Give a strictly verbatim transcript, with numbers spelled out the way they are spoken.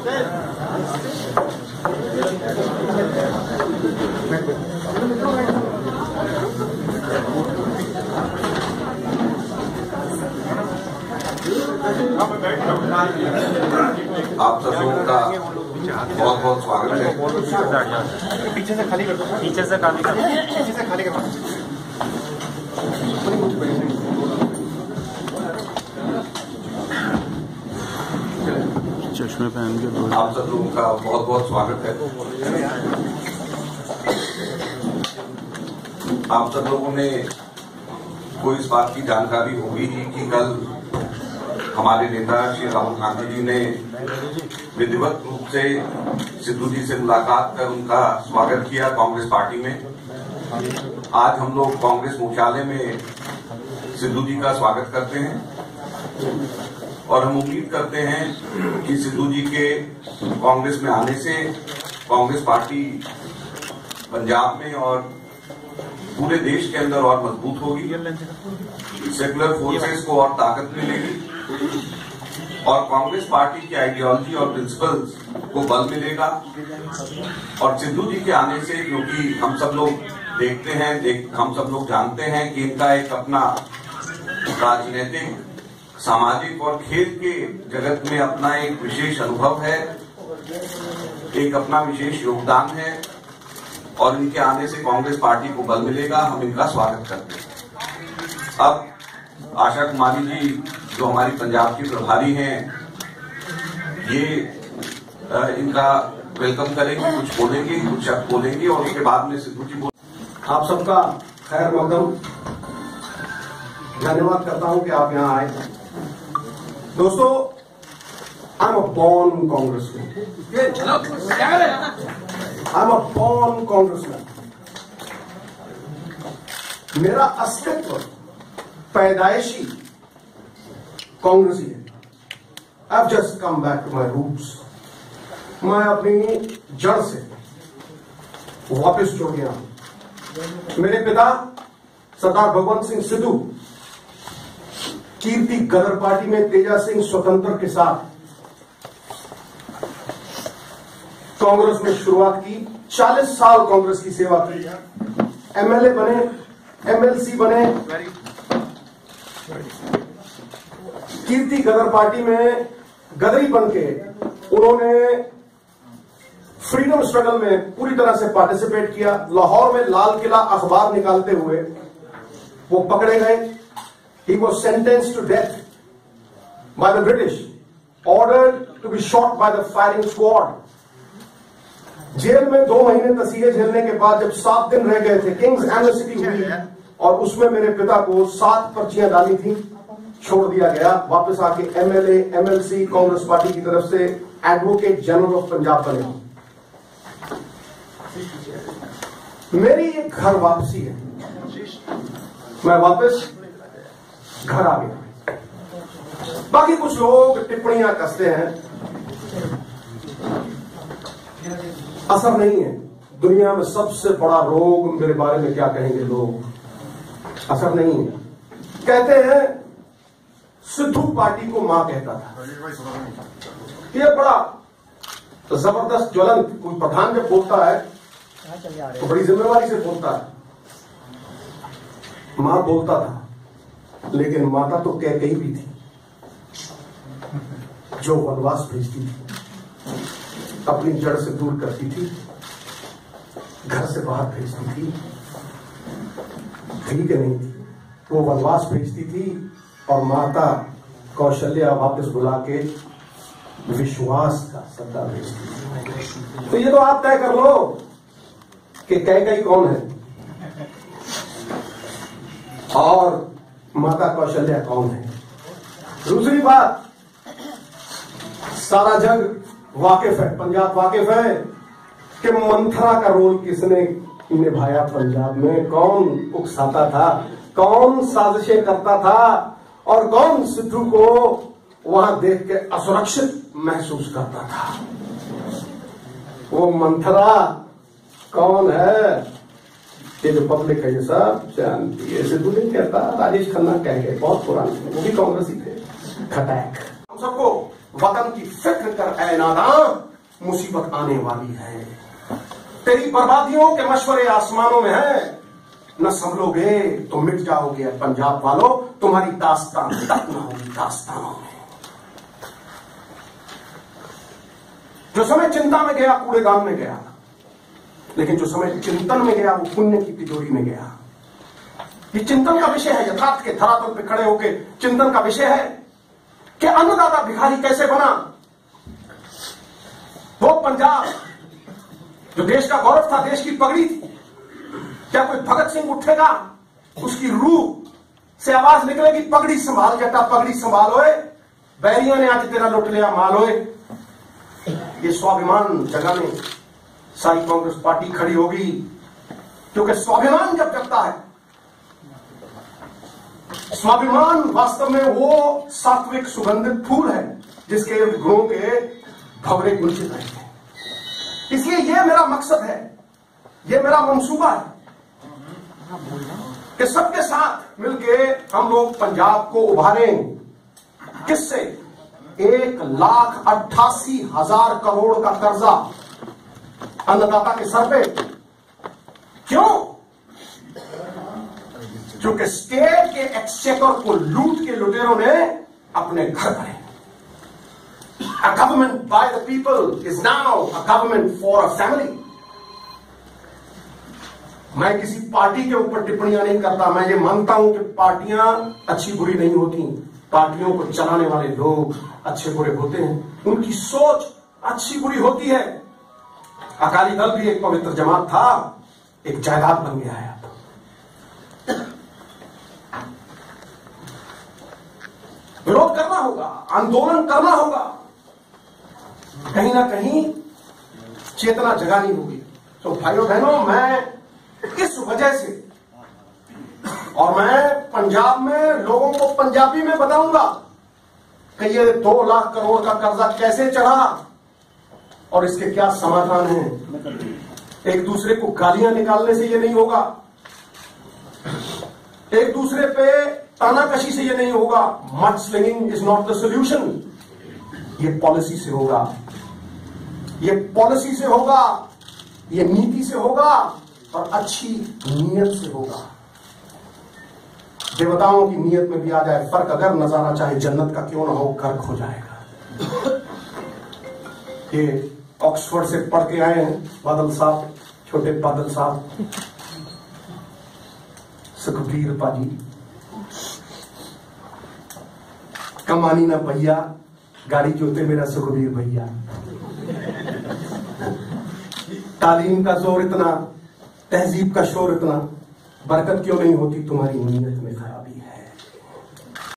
आप सब लोगों का बहुत बहुत स्वागत है। पीछे से खाली कर दो, पीछे से खाली कर दो, पीछे से खाली कर दो। चश्मे पहन के आप सब लोगों का बहुत बहुत स्वागत है। आप सब लोगों ने को इस बात की जानकारी होगी ही कि कल हमारे नेता श्री राहुल गांधी जी ने विधिवत रूप से सिद्धू जी से मुलाकात कर उनका स्वागत किया कांग्रेस पार्टी में। आज हम लोग कांग्रेस मुख्यालय में सिद्धू जी का स्वागत करते हैं और हम उम्मीद करते हैं कि सिद्धू जी के कांग्रेस में आने से कांग्रेस पार्टी पंजाब में और पूरे देश के अंदर और मजबूत होगी, सेकुलर फोर्सेस को और ताकत मिलेगी और कांग्रेस पार्टी की आइडियोलॉजी और प्रिंसिपल्स को बल मिलेगा। और सिद्धू जी के आने से, क्योंकि हम सब लोग देखते हैं देख, हम सब लोग जानते हैं कि इनका एक अपना राजनीतिक, सामाजिक और खेल के जगत में अपना एक विशेष अनुभव है, एक अपना विशेष योगदान है और इनके आने से कांग्रेस पार्टी को बल मिलेगा। हम इनका स्वागत करते हैं। अब आशा कुमारी जी जो हमारी पंजाब की प्रभारी हैं, ये आ, इनका वेलकम करेंगे, कुछ बोलेंगे, कुछ शब्द बोलेंगे और उसके बाद में सिद्धू जी बोल। आप सबका खैर मकदम, धन्यवाद करता हूं कि आप यहां आए। दोस्तों, I am a born Congressman, I am a born Congressman. मेरा अस्तित्व पैदाइशी कांग्रेसी है। I have just come back to my roots. मैं अपनी जड़ से वापस जुड़ गया हूं। मेरे पिता सरदार भगवंत सिंह सिद्धू कीर्ति गदर पार्टी में तेजा सिंह स्वतंत्र के साथ कांग्रेस में शुरुआत की। चालीस साल कांग्रेस की सेवा की, एमएलए बने, एमएलसी बने। कीर्ति गदर पार्टी में गदरी बन के उन्होंने फ्रीडम स्ट्रगल में पूरी तरह से पार्टिसिपेट किया। लाहौर में लाल किला अखबार निकालते हुए वो पकड़े गए। He was sentenced to death by the British, ordered to be shot by the firing squad. Jail में दो महीने तसीहे झेलने के बाद जब सात दिन रह गए थे, किंग्स एनिवर्सरी हुई और उसमें मेरे पिता को सात पर्चियां डाली थी, छोड़ दिया गया। वापस आके एमएलए, एमएलसी कांग्रेस पार्टी की तरफ से एडवोकेट जनरल ऑफ पंजाब बने। मेरी एक घर वापसी है, मैं वापस घर आ गया। बाकी कुछ लोग टिप्पणियां कसते हैं, असर नहीं है। दुनिया में सबसे बड़ा रोग, मेरे बारे में क्या कहेंगे लोग, असर नहीं है। कहते हैं सिद्धू पार्टी को मां कहता था। ये बड़ा तो जबरदस्त ज्वलंत, कोई प्रधान जब बोलता है तो बड़ी जिम्मेवारी से बोलता है। मां बोलता था, लेकिन माता तो कह कही भी थी, जो वनवास भेजती थी, अपनी जड़ से दूर करती थी, घर से बाहर भेजती थी, ठीक नहीं थी, वो वनवास भेजती थी और माता कौशल्या वापस बुला के विश्वास का सत्ता भेजती थी। तो ये तो आप तय कर लो कि कैकेयी कौन है और माता कौशल्या कौन है। दूसरी बात, सारा जग वाकिफ है, पंजाब वाकिफ है कि मंथरा का रोल किसने निभाया पंजाब में, कौन उकसाता था, कौन साजिशें करता था और कौन सिद्धू को वहां देख के असुरक्षित महसूस करता था। वो मंथरा कौन है, ये जो पब्लिक है ये सब जानती है। सिद्धू नहीं कहता, राजेश खन्ना कह गए, बहुत पुराने, वो भी कांग्रेसी थे। खटैक हम सबको वतन की फिक्र कर ऐ नादान, मुसीबत आने वाली है। तेरी बर्बादियों के मशवरे आसमानों में है, न संभलोगे तो मिट जाओगे पंजाब वालों, तुम्हारी दास्तान तक न होगी दास्तानों में। जो समय चिंता में गया कूड़ेदान में गया, लेकिन जो समय चिंतन में गया वो पुण्य की तिजोरी में गया। ये चिंतन का विषय है, यथार्थ के धरातल पे खड़े होकर चिंतन का विषय है कि अन्नदाता भिखारी कैसे बना। वो पंजाब जो देश का गौरव था, देश की पगड़ी थी, क्या कोई भगत सिंह उठेगा, उसकी रूह से आवाज निकलेगी पगड़ी संभाल जटा, पगड़ी संभाल ओए, बैरियों ने आज तेरा लुट लिया माल ओए। ये स्वाभिमान जगाने सारी कांग्रेस पार्टी खड़ी होगी, क्योंकि स्वाभिमान जब जगता है, स्वाभिमान वास्तव में वो सात्विक सुगंधित फूल है जिसके इर्द गुणों के भंवरे गुंजित रहते हैं। इसलिए यह मेरा मकसद है, यह मेरा मंसूबा है कि सबके साथ मिलके हम लोग पंजाब को उभारें। किससे? एक लाख अट्ठासी हजार करोड़ का कर्जा अन्नदाता के सर पे। क्यों? क्योंकि स्टेट के एक्सचेकर को लूट के लुटेरों ने अपने घर भरे। A government by the people is now a government for a family. मैं किसी पार्टी के ऊपर टिप्पणियां नहीं करता। मैं ये मानता हूं कि पार्टियां अच्छी बुरी नहीं होती, पार्टियों को चलाने वाले लोग अच्छे बुरे होते हैं, उनकी सोच अच्छी बुरी होती है। अकाली दल भी एक पवित्र जमात था, एक जायदाद बन गया है। विरोध करना होगा, आंदोलन करना होगा, कहीं ना कहीं चेतना जगानी होगी। तो भाइयों बहनों, मैं इस वजह से, और मैं पंजाब में लोगों को पंजाबी में बताऊंगा कि ये दो लाख करोड़ का कर्जा कैसे चढ़ा और इसके क्या समाधान है। एक दूसरे को गालियां निकालने से ये नहीं होगा, एक दूसरे पे तानाकशी से ये नहीं होगा। Mud slinging is not the solution. ये पॉलिसी से होगा, ये पॉलिसी से होगा, ये नीति से होगा और अच्छी नीयत से होगा। देवताओं की नीयत में भी आ जाए फर्क, अगर नजारा चाहे जन्नत का क्यों ना हो, गर्क हो जाएगा। ये ऑक्सफोर्ड से पढ़ के आए हैं बादल साहब, छोटे बादल साहब, सुखबीर पाजी। कमानी ना भैया, गाड़ी जोते मेरा सुखबीर भैया। तालीम का जोर इतना, तहजीब का शोर इतना, बरकत क्यों नहीं होती? तुम्हारी नीयत में खराबी है।